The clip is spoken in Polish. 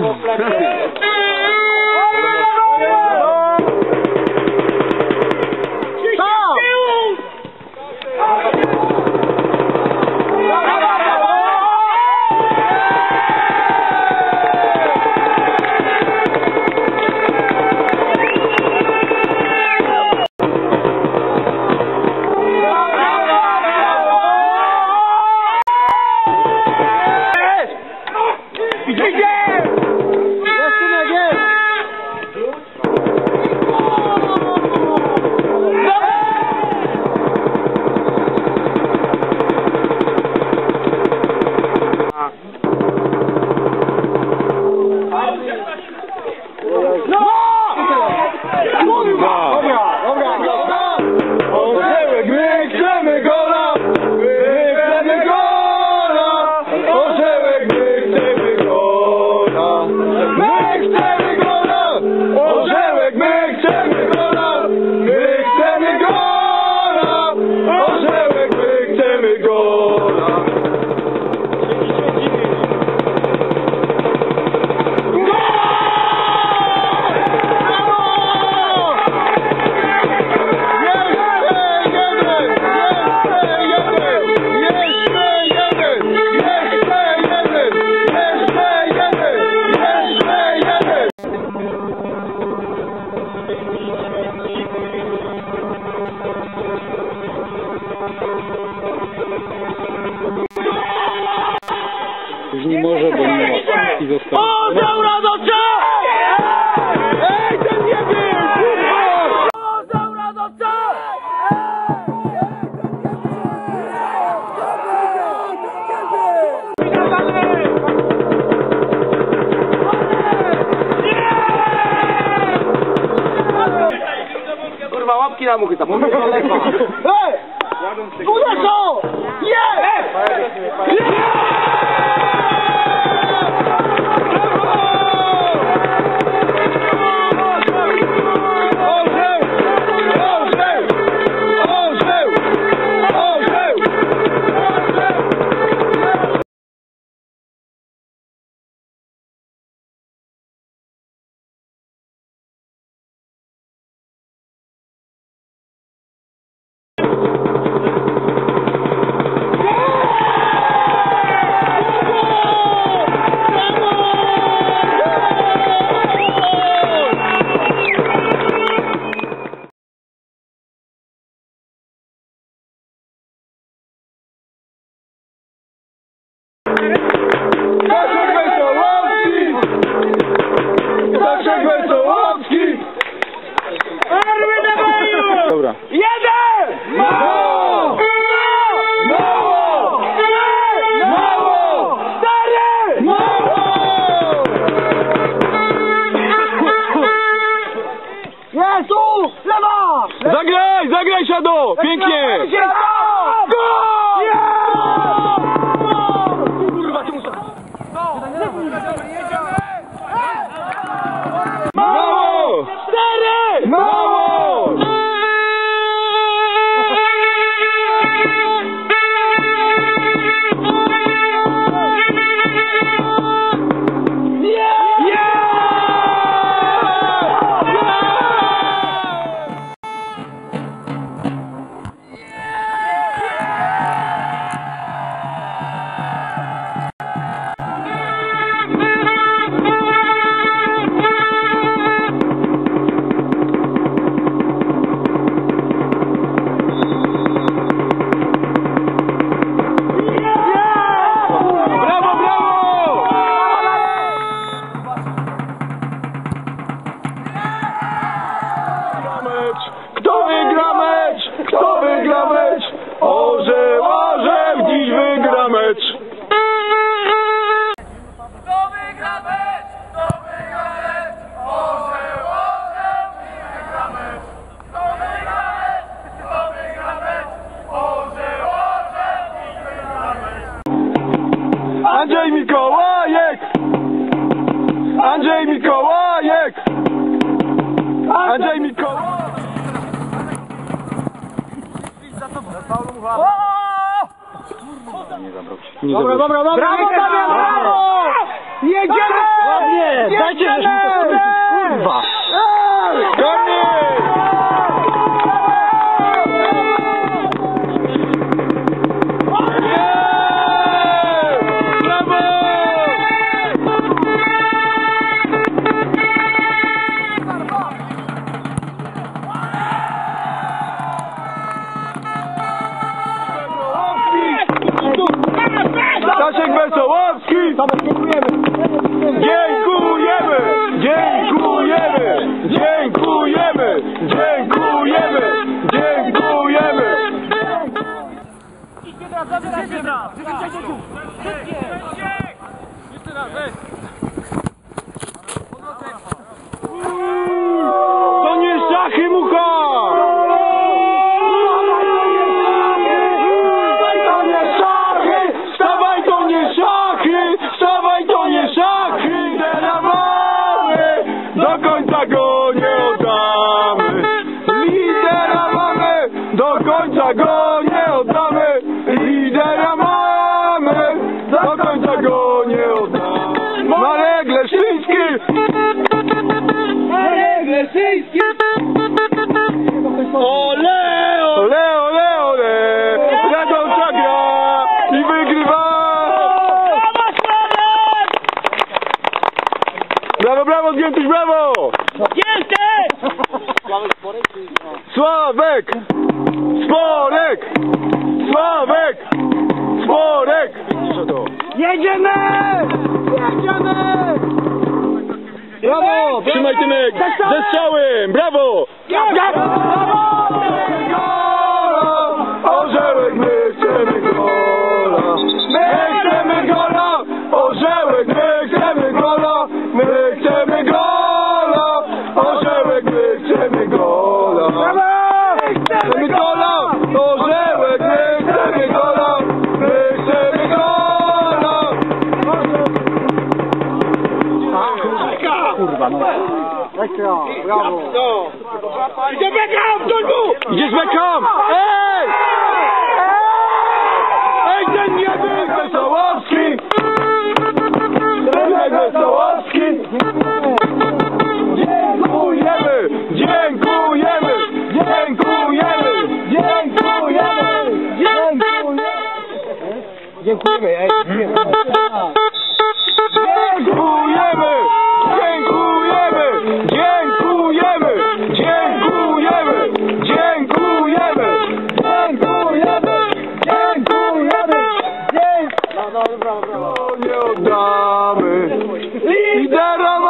Już nie może, bo nie ma i został. O, Zaura do czoła! Ej, ten nie był! O, Zaura do czoła! Kurwa, łapki na muchy tam. Ej! Uderzą! Jest! Dobra. Jeden! Mało! Mało! Mało! Cztery! Mało! Jezu! Lewa! Zagraj! Zagraj, Shadow! Pięknie! Gol! Mało! Cztery! Mało! Kto wygra mecz? Kto wygra mecz? Orzeł, orzeł, dziś wygra mecz! Kto wygra mecz? Kto wygra mecz? Orzeł, orzeł, dziś wygra mecz! Kto wygra mecz? Kto wygra mecz? Orzeł, orzeł, dziś wygra mecz! Andrzej Mikołajek! Andrzej Mikołajek! Andrzej Mikołajek! Nie zabrał się. Dobra, brawo, Damian, brawo! Jedziemy! Nie, dajcie, żeś mu to skończyć, kurwa! Staszek Wesołowski! Dziękujemy! Dziękujemy! Dziękujemy! Dziękujemy! Dziękujemy! To nie szachy, mucha! Wstawaj, to nie szachy! Wstawaj, to nie szachy! Lidera mamy! Do końca go nie oddamy! Lidera mamy! Do końca go nie oddamy! Lidera mamy! Do końca go nie oddamy! Marek Leszyński! Marek Leszyński! Ole, ole, ole, ole! Radomska gra i wygrywa! Brawo, brawo, Zgiętuś, brawo! Sławek! Sporek! Sławek! Sporek! Jedziemy! Jedziemy! Brawo! Trzymaj Tymek! Ze strzałem! Brawo! Orzełek, my chcemy gola! My chcemy gola! Orzełek, my chcemy gola! My chcemy gola! Orzełek, my chcemy gola! Chcemy gola! Orzełek, my chcemy gola! My chcemy gola! Kurwa, no. Brawo! Idzie Beckham! Idziesz Beckham! Ej! Ej, ten nie był Wesołowski! Ten Wesołowski! Dziękujemy! Dziękujemy! Dziękujemy! Dziękujemy! Dziękujemy! Dziękujemy, ej. Dziękujemy! Dziękujemy! Dziękujemy! Dziękujemy! Dziękujemy! Dziękujemy! Dziękujemy! Nie oddamy! Lidera